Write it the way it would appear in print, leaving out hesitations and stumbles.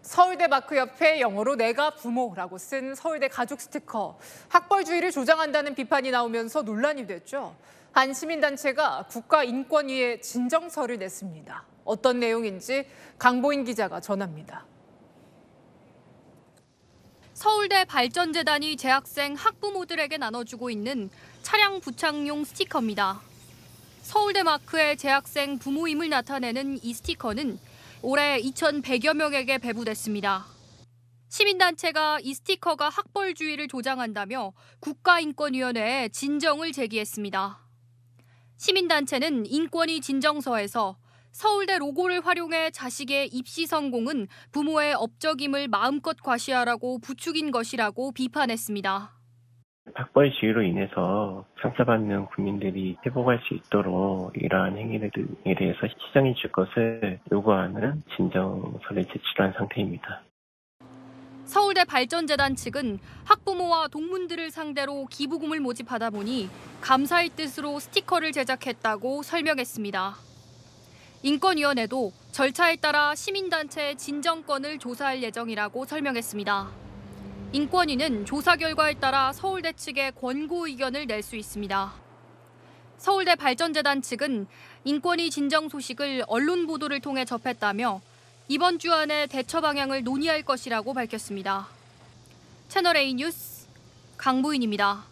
서울대 마크 옆에 영어로 내가 부모라고 쓴 서울대 가족 스티커. 학벌주의를 조장한다는 비판이 나오면서 논란이 됐죠. 한 시민단체가 국가인권위에 진정서를 냈습니다. 어떤 내용인지 강보인 기자가 전합니다. 서울대 발전재단이 재학생 학부모들에게 나눠주고 있는 차량 부착용 스티커입니다. 서울대 마크의 재학생 부모임을 나타내는 이 스티커는 올해 2,100여 명에게 배부됐습니다. 시민단체가 이 스티커가 학벌주의를 조장한다며 국가인권위원회에 진정을 제기했습니다. 시민단체는 인권위 진정서에서 서울대 로고를 활용해 자식의 입시 성공은 부모의 업적임을 마음껏 과시하라고 부추긴 것이라고 비판했습니다. 학벌주의로 인해서 상처받는 국민들이 회복할 수 있도록 이러한 행위들에 대해서 시정해 줄 것을 요구하는 진정서를 제출한 상태입니다. 서울대 발전재단 측은 학부모와 동문들을 상대로 기부금을 모집하다 보니 감사의 뜻으로 스티커를 제작했다고 설명했습니다. 인권위원회도 절차에 따라 시민단체의 진정권을 조사할 예정이라고 설명했습니다. 인권위는 조사 결과에 따라 서울대 측에 권고 의견을 낼 수 있습니다. 서울대 발전재단 측은 인권위 진정 소식을 언론 보도를 통해 접했다며 이번 주 안에 대처 방향을 논의할 것이라고 밝혔습니다. 채널A 뉴스 강보인입니다.